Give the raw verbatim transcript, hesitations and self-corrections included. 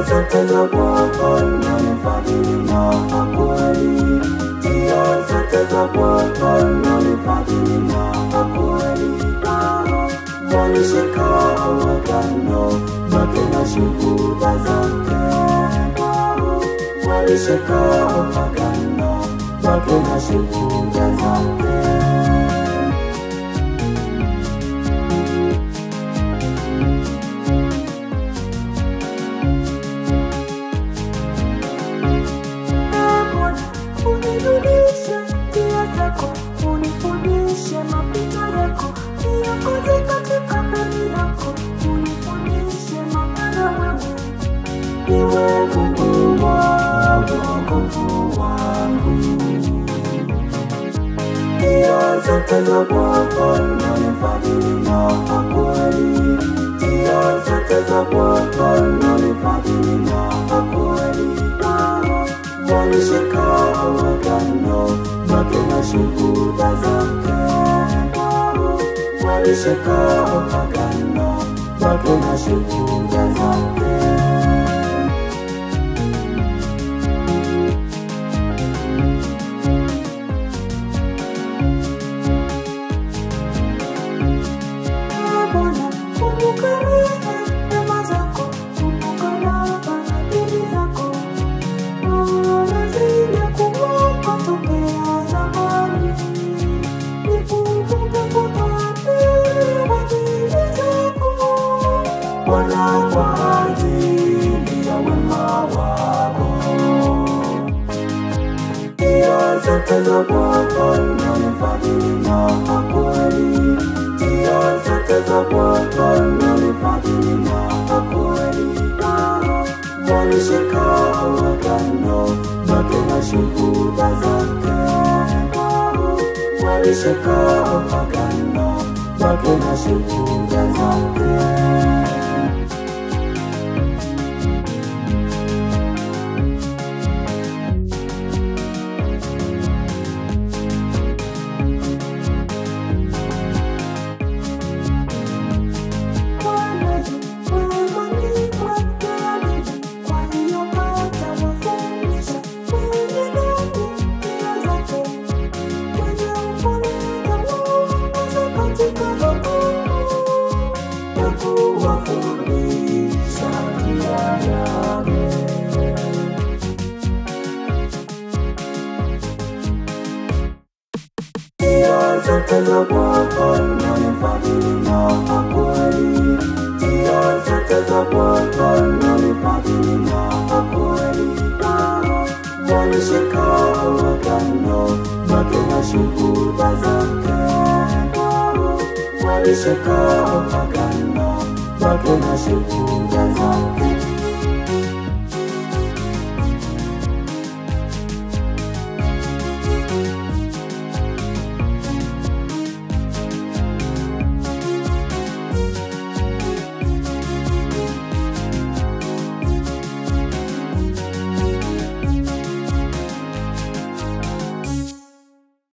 zote za Bwana ni fadhili na kweli. Njia zote za Bwana ni fadhili na kweli. Walishika agano lake na shuhuda zake. Walishika agano lake na shuhuda zake. Unirudishe njia zako, unifundishe mapito yako, niongoze katika kweli yako, unifundishe maana wewe Iwe Mungu wangu, wokovu wangu. Njia zote za Bwana ni fadhili na kweli. Njia zote za Bwana ni fadhili na kweli. Walishika agano lake na shuhuda zake. Walishika agano lake na shuhuda zake. Bwana, kumbuka rehema zako, kumbuka na fadhili zako. Bwana, kwa ajili ya wema wako. Njia zote za Bwana ni fadhili na kweli. Njia zote za Bwana ni fadhili na kweli. Walishika agano lake na shuhuda zake. Walishika agano lake na shuhuda zake. Zote za Bwana ni fadhili na kweli. Njia zote za Bwana ni fadhili na kweli. Walishika agano lake na shuhuda zake. Walishika agano lake na shuhuda zake.